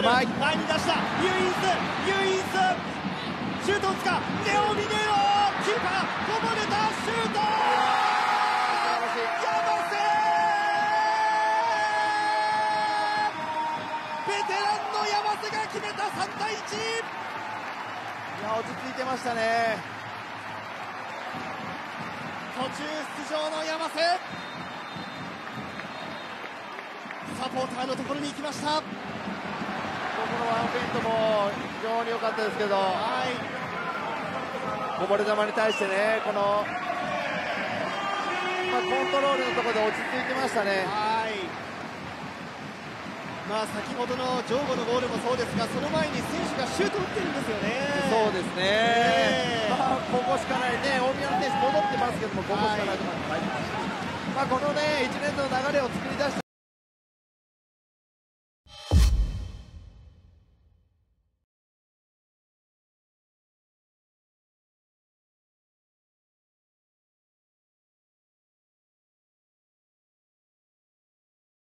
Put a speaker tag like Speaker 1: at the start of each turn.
Speaker 1: 前に出したユインスシュートを打つかレオ・ミネロキーパーこぼれたシュートベテランの山瀬が決めた3対1。
Speaker 2: いや落ち着いてましたね。
Speaker 1: 途中出場の山瀬サポーターのところに行きました。
Speaker 2: ここのワンフェイントも非常に良かったですけど、こぼれ球に対してねこの、コントロールのところで落ち着いてましたね。
Speaker 1: 先ほどのジョーゴのゴールもそうですが、その前に選手がシュートを打ってるんですよね。
Speaker 2: そうですね、ここしかないね、大宮の選手戻ってますけども、ここしかないところに入ってました。このね一連の流れを作り出した